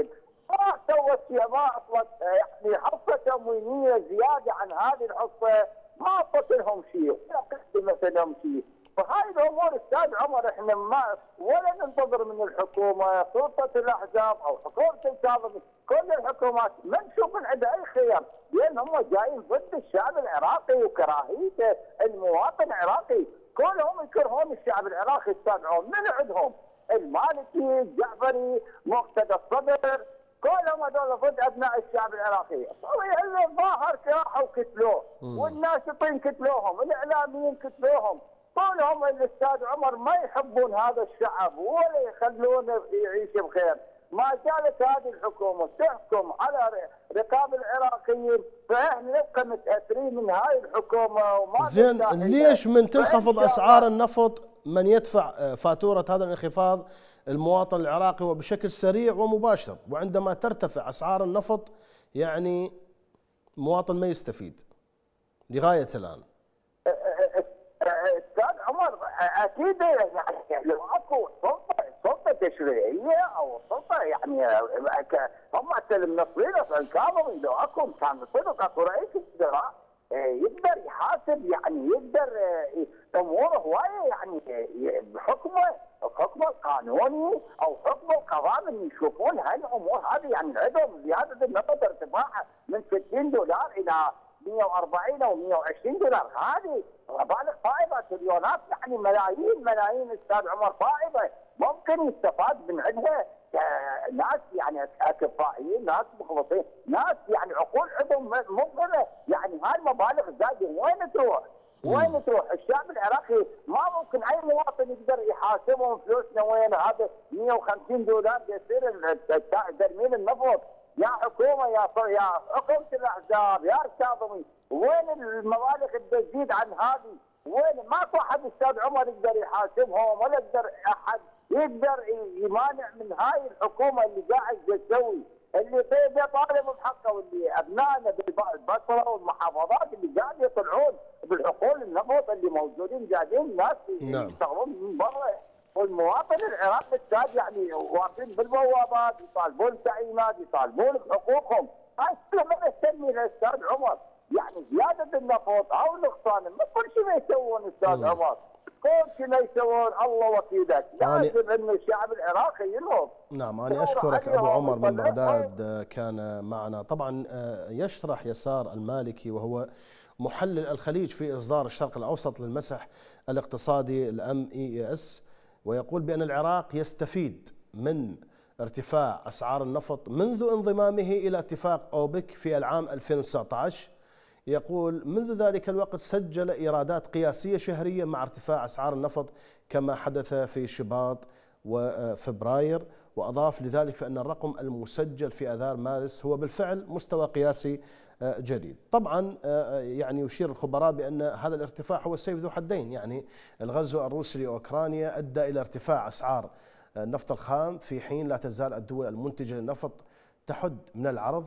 ما سوت شيء، ما اعطت يعني حصه تموينيه زياده عن هذه الحصه، ما اعطت لهم شيء ولا قدمت لهم شيء. فهاي الامور استاذ عمر احنا ما ولا ننتظر من الحكومه سلطه الاحزاب او حكومه الكاظمي، كل الحكومات ما نشوف من عندها اي خير، لان هم جايين ضد الشعب العراقي وكراهيه المواطن العراقي، كلهم يكرهون الشعب العراقي استاذ عمر، من عندهم؟ المالكي، الجعفري، مقتدى الصدر، كلهم هذول ضد ابناء الشعب العراقي، الظاهر راحوا وكتلوه، والناشطين كتلوهم، الاعلاميين كتلوهم، كلهم الاستاذ عمر ما يحبون هذا الشعب ولا يخلونه يعيش بخير. ما زالت هذه الحكومه تحكم على رقاب العراقيين، فاحنا نبقى متاثرين من هاي الحكومه وما زين ليش من تنخفض اسعار النفط من يدفع فاتوره هذا الانخفاض المواطن العراقي وبشكل سريع ومباشر، وعندما ترتفع اسعار النفط يعني المواطن ما يستفيد لغايه الان؟ استاذ عمر اكيد يعني لو اكو سلطه سلطه تشريعيه او سلطه يعني هم المنصرين الكاظمي، لو اكو كان صدق اكو رئيس وزراء يقدر يحاسب، يعني يقدر اموره هوايه يعني بحكمه حكمه القانوني او حكمه القضاء من يشوفون هالامور هذه، يعني عندهم زياده النفط ارتفاعها من ستين دولار الى مئة وأربعين او مئة وعشرين دولار، هذه مبالغ فائضه، تريليونات يعني ملايين ملايين استاذ عمر فائضه ممكن يستفاد من عندها ناس يعني اكفائيين، ناس مخلصين، ناس يعني عقول عندهم مفهمه، يعني هاي المبالغ زايده وين تروح؟ وين تروح؟ الشعب العراقي ما ممكن اي مواطن يقدر يحاسبهم فلوسنا وين، هذا مئة وخمسين دولار يصير ترميم النفط. يا حكومه يا يا حكومه الاحزاب يا الكاظمي، وين المبالغ اللي تزيد عن هذه؟ وين؟ ماكو احد استاذ عمر يقدر يحاسبهم ولا يقدر احد يقدر يمانع من هاي الحكومه اللي قاعد تسوي، اللي طالب بحقه، واللي ابنائنا بالبصره والمحافظات اللي قاعد يطلعون بالحقول النفط اللي موجودين قاعدين ناس يشتغلون من برا، والمواطن العراقي استاذ يعني واقفين بالبوابات يطالبون تعيينات، يطالبون بحقوقهم، هاي كلها ما نستني الاستاذ عمر، يعني زياده النفط او نقصان ما كل شيء ما يسوون استاذ عمر، كل شيء ما يسوون الله وكيلك، لازم ان الشعب العراقي ينهض. نعم انا اشكرك ابو عمر من بغداد كان معنا. طبعا يشرح يسار المالكي وهو محلل الخليج في اصدار الشرق الاوسط للمسح الاقتصادي الام اي اس، ويقول بأن العراق يستفيد من ارتفاع أسعار النفط منذ انضمامه إلى اتفاق أوبك في العام ألفين وتسعة عشر. يقول منذ ذلك الوقت سجل إيرادات قياسية شهرية مع ارتفاع أسعار النفط كما حدث في شباط وفبراير، وأضاف لذلك فإن الرقم المسجل في آذار مارس هو بالفعل مستوى قياسي جديد. طبعا يعني يشير الخبراء بأن هذا الارتفاع هو السيف ذو حدين، يعني الغزو الروسي لأوكرانيا أدى إلى ارتفاع أسعار النفط الخام في حين لا تزال الدول المنتجة للنفط تحد من العرض،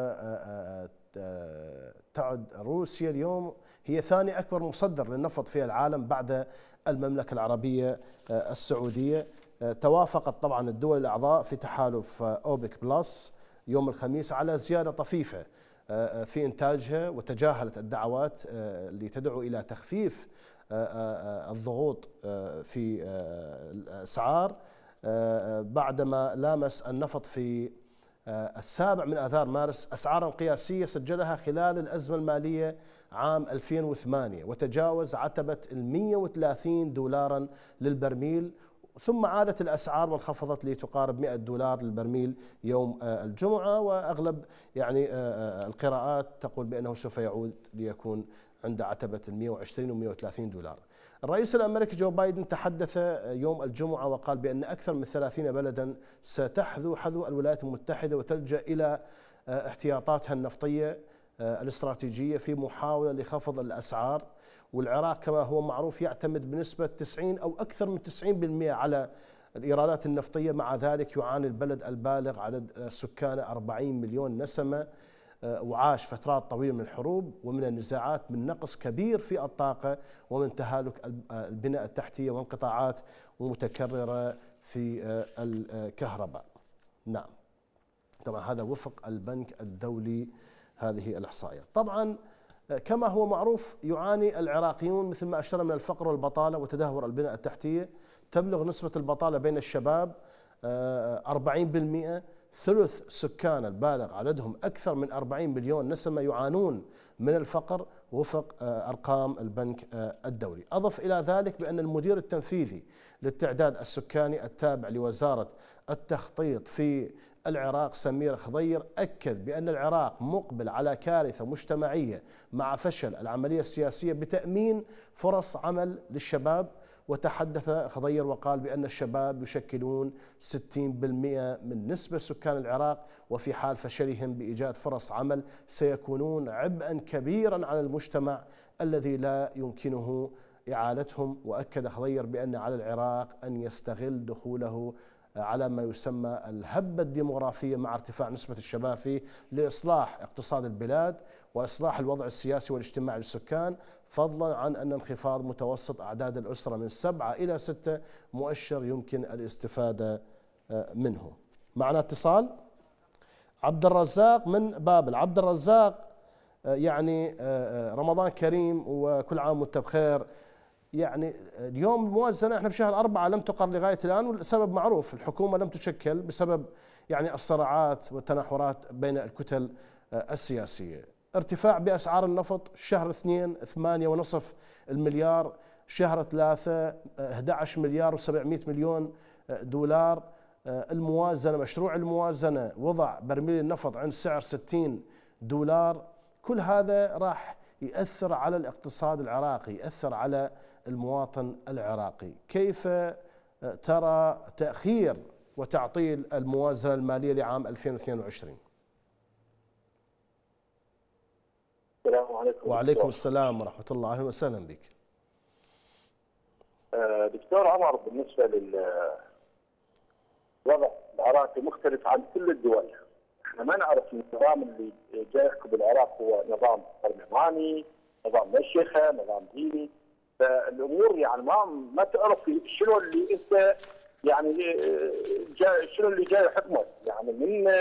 وتعد روسيا اليوم هي ثاني أكبر مصدر للنفط في العالم بعد المملكة العربية السعودية. توافقت طبعا الدول الأعضاء في تحالف أوبك بلس يوم الخميس على زيادة طفيفة في إنتاجها، وتجاهلت الدعوات اللي تدعو إلى تخفيف الضغوط في الأسعار بعدما لامس النفط في السابع من آذار مارس أسعارا قياسية سجلها خلال الأزمة المالية عام ألفين وثمانية، وتجاوز عتبة المئة وثلاثين دولارا للبرميل، ثم عادت الأسعار وانخفضت لتقارب مئة دولار للبرميل يوم الجمعة، وأغلب يعني القراءات تقول بأنه سوف يعود ليكون عند عتبة المئة وعشرين ومئة وثلاثين دولار. الرئيس الأمريكي جو بايدن تحدث يوم الجمعة وقال بأن أكثر من ثلاثين بلدا ستحذو حذو الولايات المتحدة وتلجأ إلى احتياطاتها النفطية الاستراتيجية في محاولة لخفض الأسعار، والعراق كما هو معروف يعتمد بنسبة تسعين أو أكثر من تسعين بالمئة على الإيرادات النفطية. مع ذلك يعاني البلد البالغ عدد سكانه أربعين مليون نسمة، وعاش فترات طويلة من الحروب ومن النزاعات، من نقص كبير في الطاقة ومن تهالك البناء التحتية وانقطاعات متكررة في الكهرباء. نعم. طبعا هذا وفق البنك الدولي هذه الإحصائيات. طبعا كما هو معروف يعاني العراقيون مثل ما أشرنا من الفقر والبطالة وتدهور البنية التحتية. تبلغ نسبة البطالة بين الشباب أربعين بالمئة، ثلث سكان البالغ عددهم أكثر من أربعين مليون نسمة يعانون من الفقر وفق أرقام البنك الدولي. أضف إلى ذلك بأن المدير التنفيذي للتعداد السكاني التابع لوزارة التخطيط في العراق سمير خضير أكد بأن العراق مقبل على كارثة مجتمعية مع فشل العملية السياسية بتأمين فرص عمل للشباب. وتحدث خضير وقال بأن الشباب يشكلون ستين بالمئة من نسبة سكان العراق، وفي حال فشلهم بإيجاد فرص عمل سيكونون عبئا كبيرا على المجتمع الذي لا يمكنه إعالتهم. وأكد خضير بأن على العراق أن يستغل دخوله على ما يسمى الهبة الديمغرافية مع ارتفاع نسبة الشباب فيه لإصلاح اقتصاد البلاد وإصلاح الوضع السياسي والاجتماعي للسكان، فضلا عن أن انخفاض متوسط أعداد الأسرة من سبعة إلى ستة مؤشر يمكن الاستفادة منه. معنا اتصال عبد الرزاق من بابل. عبد الرزاق، يعني رمضان كريم وكل عام وانت بخير. يعني اليوم الموازنة احنا بشهر أربعة لم تقر لغاية الآن، والسبب معروف، الحكومة لم تشكل بسبب يعني الصراعات والتناحرات بين الكتل السياسية. ارتفاع بأسعار النفط شهر اثنين ثمانية ونصف المليار، شهر ثلاثة أحد عشر مليار وسبعمئة مليون دولار. الموازنة مشروع الموازنة وضع برميل النفط عند سعر ستين دولار. كل هذا راح يأثر على الاقتصاد العراقي، يأثر على المواطن العراقي. كيف ترى تأخير وتعطيل الموازنة المالية لعام ألفين واثنين وعشرين؟ السلام عليكم. وعليكم السلام ورحمة الله، أهلا وسهلا بك. دكتور عمر، بالنسبة للوضع العراقي مختلف عن كل الدول. احنا ما نعرف النظام اللي جاي يحكم العراق هو نظام برلماني، نظام مشيخة، نظام ديني. فالامور يعني ما ما تعرف شنو اللي انت يعني جاي شنو اللي جاي يحكمك. يعني من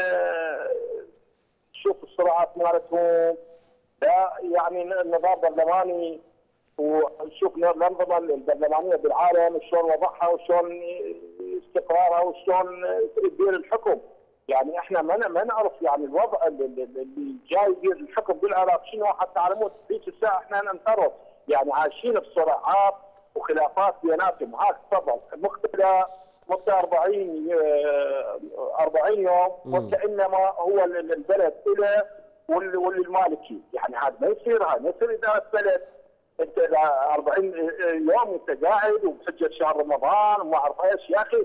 تشوف الصراعات مالتهم، لا يعني النظام برلماني، ونشوف الانظمه البرلمانيه بالعالم شلون وضعها وشلون استقرارها وشلون تدير الحكم. يعني احنا ما ما نعرف يعني الوضع اللي جاي يدير الحكم بالعراق شنو، حتى على مود ذيك الساعه احنا ننتظر. يعني عايشين بصراعات وخلافات بيناتهم. هاك تفضل مقتدى مقتدى أربعين أربعين يوم وكانما هو البلد له وللمالكي. يعني هذا ما يصير، هذا ما يصير اداره بلد انت أربعين يوم انت قاعد وبحجه شهر رمضان وما اعرف ايش. يا اخي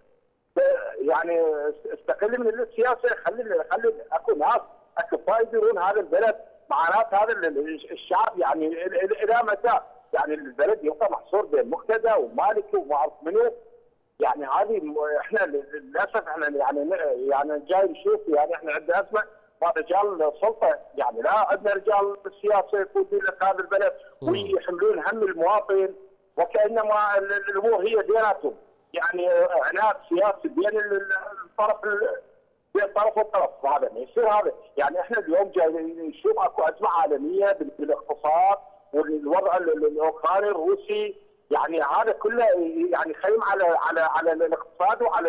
يعني استقل من السياسه، خلي خلي اكو ناس اكفاء يديرون هذا البلد. معنات هذا الشعب يعني الى متى؟ يعني البلد يبقى محصور بين مقتدى ومالكي وما اعرف منو. يعني هذه احنا للاسف احنا يعني يعني جاي نشوف يعني احنا عندنا ازمه مع رجال سلطه. يعني لا عندنا رجال السياسه يقودون لك هذا البلد ويحملون هم المواطن، وكانما الامور هي ديناتهم. يعني عناد سياسي بين الطرف بين طرف والطرف، هذا ما يصير. هذا يعني احنا اليوم جاي نشوف اكو ازمه عالميه بالاقتصاد والوضع الاوكراني الروسي. يعني هذا كله يعني خيم على على على الاقتصاد وعلى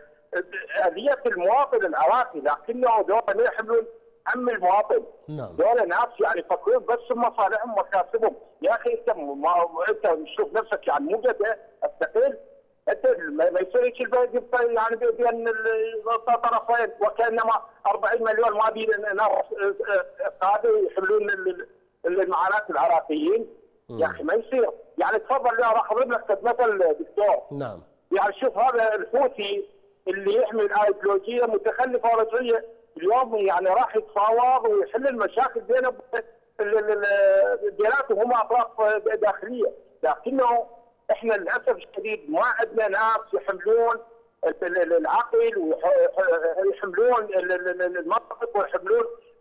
اذيه المواطن العراقي، لكنه دول ما يحملون هم المواطن. نعم. دول ناس يعني يفكرون بس بمصالحهم ومكاسبهم. يا اخي انت ما انت تشوف نفسك يعني مو قد استقل. انت ما يصير هيك البلد يبقى يعني بين الطرفين، وكانما أربعين مليون ما بين ناس قاعده يحملون المعاناه العراقيين. يا اخي ما يصير. يعني تفضل لا راح اضرب لك مثل دكتور. نعم. يعني شوف هذا الحوثي اللي يحمل ايديولوجيه متخلفه ورجعيه، اليوم يعني راح يتفاوض ويحل المشاكل بين بيناتهم، هم اطراف داخليه. لكنه احنا للاسف الشديد ما عندنا ناس يحملون العقل ويحملون المنطق ويحملون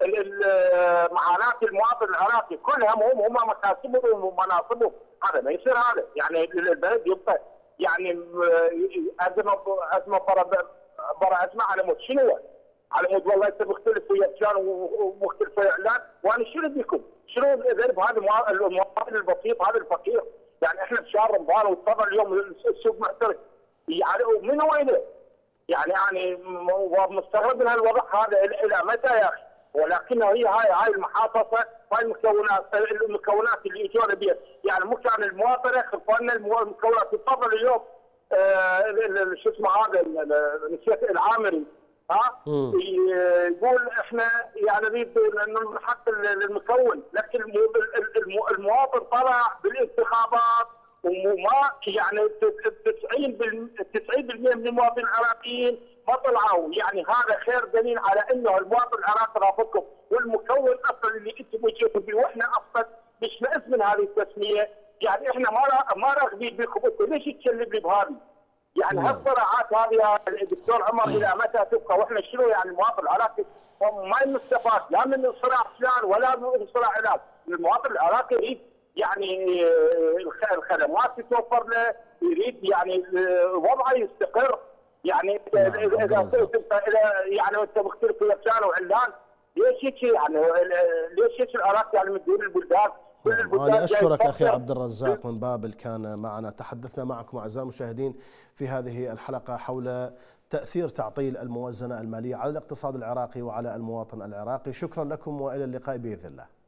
معاناه المواطن العراقي. كلهم هم هم مكاسبهم ومناصبهم. هذا ما يصير. هذا يعني البلد يبقى يعني ازمه ازمه برا برا ازمه على مود شنو؟ على مود والله انت مختلف ويا فلان ومختلف ويا علان، وانا شنو بيكم؟ شنو ذنب هذا المواطن البسيط هذا الفقير؟ يعني احنا بشهر رمضان وطبعا اليوم السوق محترق، يعني من وينه؟ يعني يعني مستغرب من هالوضع هذا الى متى يا اخي؟ ولكنه هي هاي هاي المحافظه هاي المكونات المكونات اللي اجونا بها، يعني مو كان المواطنه خلفنا المكونات. تفضل اليوم آه شو اسمه هذا نسيت العامري ها يقول احنا يعني نريد نحط المكون، لكن المواطن طلع بالانتخابات وما يعني تسعين بالمئة من المواطنين العراقيين ما طلعوا، يعني هذا خير دليل على انه المواطن العراقي رافضكم، والمكون اصلا اللي انتم جيتوا به واحنا اصلا مش نأس من هذه التسميه، يعني احنا ما ما راغبين بكم، انتم ليش تكلم لي بهذه؟ يعني هالصراعات هذه يا دكتور عمر الى متى تبقى؟ واحنا شنو يعني المواطن العراقي ما يستفاد لا من صراع فلان ولا من صراع علان، المواطن العراقي يريد يعني الخدمات تتوفر له، يريد يعني وضعه يستقر، يعني اذا تبقى يعني انت مختلف ويا فلان وعلان ليش هيك يعني ليش هيك العراق يعني من دون البلدان؟ أنا أشكرك أخي عبد الرزاق من بابل كان معنا، تحدثنا معكم أعزائي المشاهدين في هذه الحلقة حول تأثير تعطيل الموازنة المالية على الاقتصاد العراقي وعلى المواطن العراقي. شكرا لكم وإلى اللقاء بإذن الله.